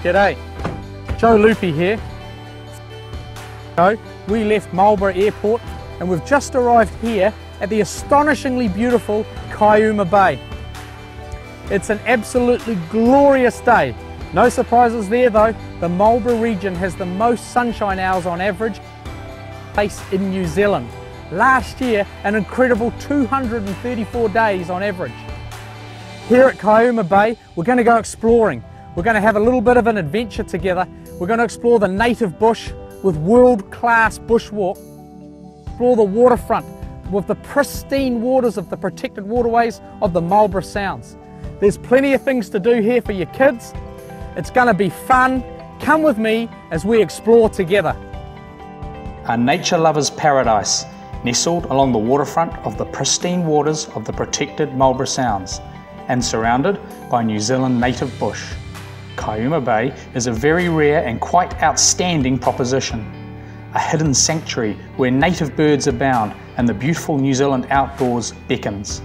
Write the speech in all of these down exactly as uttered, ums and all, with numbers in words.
G'day, Joe Loopy here. So, we left Marlborough Airport and we've just arrived here at the astonishingly beautiful Kaiuma Bay. It's an absolutely glorious day. No surprises there though, the Marlborough region has the most sunshine hours on average place in New Zealand. Last year, an incredible two hundred thirty-four days on average. Here at Kaiuma Bay, we're going to go exploring. We're going to have a little bit of an adventure together. We're going to explore the native bush with world-class bushwalk, explore the waterfront with the pristine waters of the protected waterways of the Marlborough Sounds. There's plenty of things to do here for your kids. It's going to be fun. Come with me as we explore together. A nature lover's paradise, nestled along the waterfront of the pristine waters of the protected Marlborough Sounds and surrounded by New Zealand native bush. Kaiuma Bay is a very rare and quite outstanding proposition. A hidden sanctuary where native birds abound and the beautiful New Zealand outdoors beckons.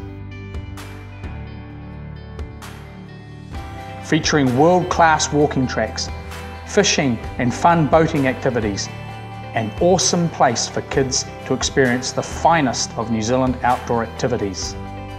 Featuring world-class walking tracks, fishing and fun boating activities, an awesome place for kids to experience the finest of New Zealand outdoor activities.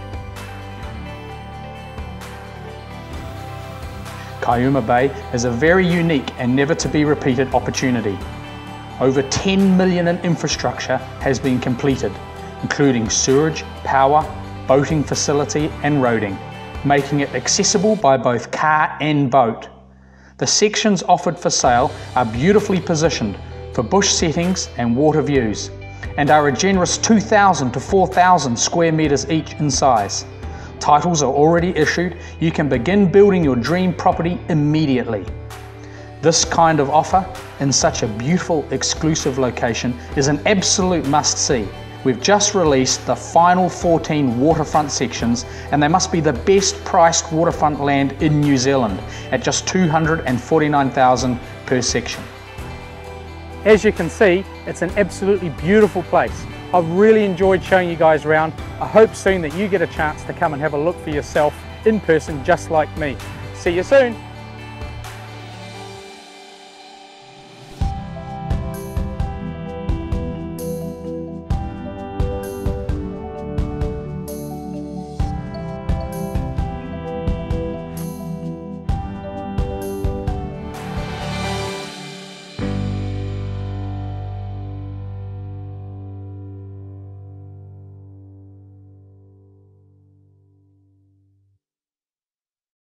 Kaiuma Bay is a very unique and never to be repeated opportunity. Over ten million in infrastructure has been completed, including sewerage, power, boating facility and roading, making it accessible by both car and boat. The sections offered for sale are beautifully positioned for bush settings and water views, and are a generous two thousand to four thousand square metres each in size. Titles are already issued. You can begin building your dream property immediately. This kind of offer in such a beautiful exclusive location is an absolute must-see. We've just released the final fourteen waterfront sections and they must be the best priced waterfront land in New Zealand at just two hundred forty-nine thousand dollars per section. As you can see, it's an absolutely beautiful place. I've really enjoyed showing you guys around. I hope soon that you get a chance to come and have a look for yourself in person just like me. See you soon.